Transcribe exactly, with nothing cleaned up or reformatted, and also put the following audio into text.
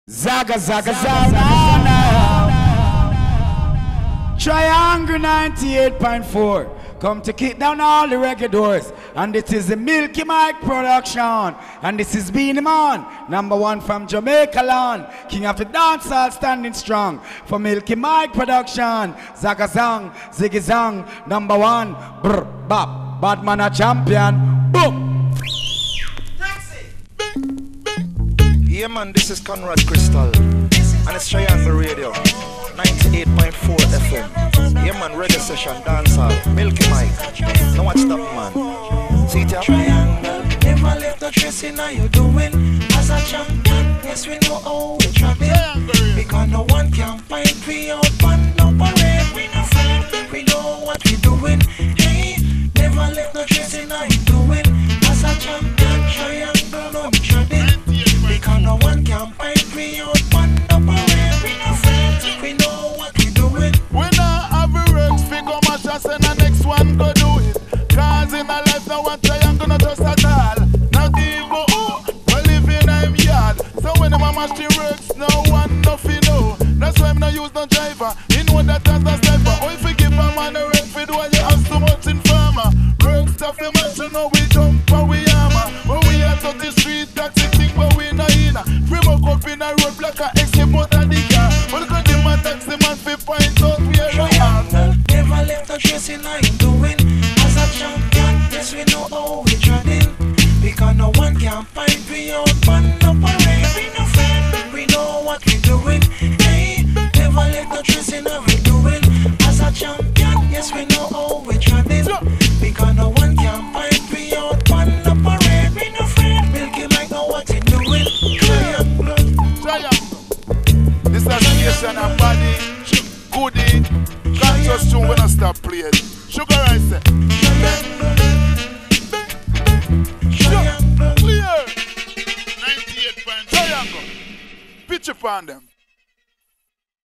Zaga Zaga Zaga Triangle ninety-eight point four. Come to kick down all the reggae doors. And this is the Milky Mike production. And this is Beenie Man, number one from Jamaica land. King of the dancehall standing strong. For Milky Mike production. Zaga Zang, Ziggy Zang, number one. Brr, bop, Badman a champion. Boom. Yeah man, this is Conrad Crystal. And it's Triangle Radio. ninety-eight point four F M. Yeah man, reggae session, dancehall, Milky Mike. Now watch that man. See it ya? Triangle, never left no trace in how you doing. As a champion, yes we know how we travel. Because no one can find we out one no parade. We no friend, we know what we doing. Hey, never left no trace in how you doing. As a champion, triangle, no we travel. Because no one can find we out one no parade. We no friend, we know what we doing. We not have a works, figure match us and the next one go do it. Cause in a life no one triangle not just at all. Not even oh, we live in a yard. So when the mama she works, no one nothing know. That's why I'm not use no driver. You know that that's the sniper. Oh if we give a man a work for do you have so much in farmer. Work stuff you man you know we jump or we hammer. When we are to the street taxi thing but we not in. We walk up in a road block and escape out of the car. But look at the man taxi man fi point out where we are. Never left no trace in how you doing. As a champion, yes we know how we treading. Because no one can find we out one no parade. We no friend, we know what we doing. Hey, never left no trace in how we doing. As a champion, yes we know how we treading. Because no one can find we out one no parade. We no friend, Milky Mike know what we doing. Triangle, Triangle. This association of body, goodie, conscious tune when I stop playing. Sugar rice. triangle, Clear. ninety-eight point Triangle. Pitch upon them.